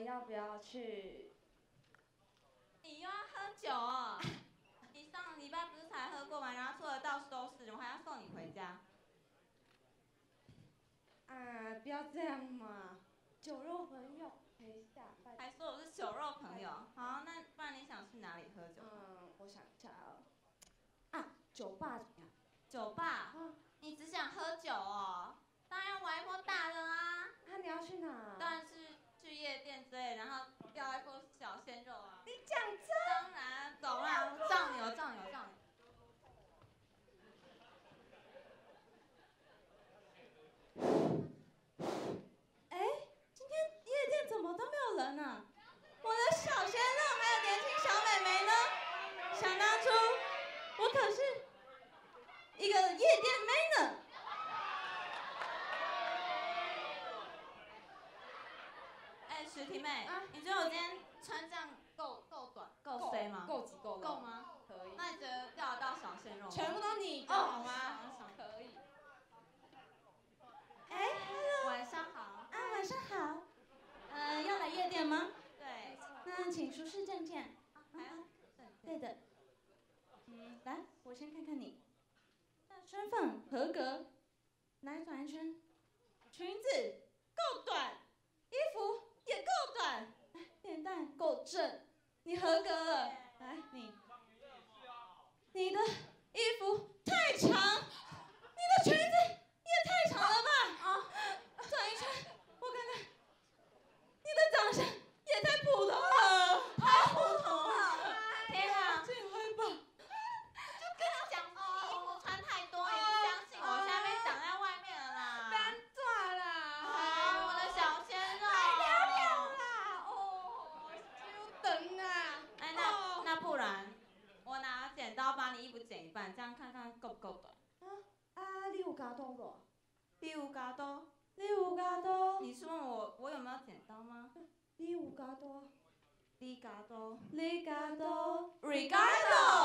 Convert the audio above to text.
要不要去？ 你又要喝酒哦？你上礼拜不是才喝过吗？然后做的到处都是，我还要送你回家。 啊，不要这样嘛，酒肉朋友陪一下。 还说我是酒肉朋友。好，那不然你想去哪里喝酒？ 我想一下哦。啊，酒吧怎么样？ 酒吧？你只想喝酒哦？当然要玩一波大的啦。 啊，你要去哪？ 当然是去夜店之类，然后要一波小鲜肉啊。 你讲真？ 当然，走啦，照你。 今天夜店怎么都没有人啊？我的小鲜肉还有年轻小美眉呢？想当初，我可是一个夜店妹呢。 徐婷妹，你觉得我今天穿这样够短够 C 吗？ 够极够了。 够吗？ 可以。 那你觉得钓得到小鲜肉吗？ 全部都你的好吗？可以。Hello。 晚上好。 啊，晚上好。要来夜店吗？ 对。 那请出示证件。 还有对的。来，我先看看你。身份合格。来转一圈。裙子够短，衣服也够短，脸蛋够正，你合格了。来，你的衣服太长，你的裙子也太长了吧？转一圈，我看看，你的长相也太普通了， 太普通了。天啊！ 进来吧。 就跟你讲，衣服穿太多，你不相信我，现在被挡在外面了啦。 单抓啦！ 我的小鲜肉。 等啊！ 那不然，我拿剪刀把你衣服剪一半，这样看看够不够短。 你有加多不？ 你有加多？ 你有加多？ 你是问我有没有剪刀吗？ 你有加多？ 你加多？ 你加多 ？Ricardo。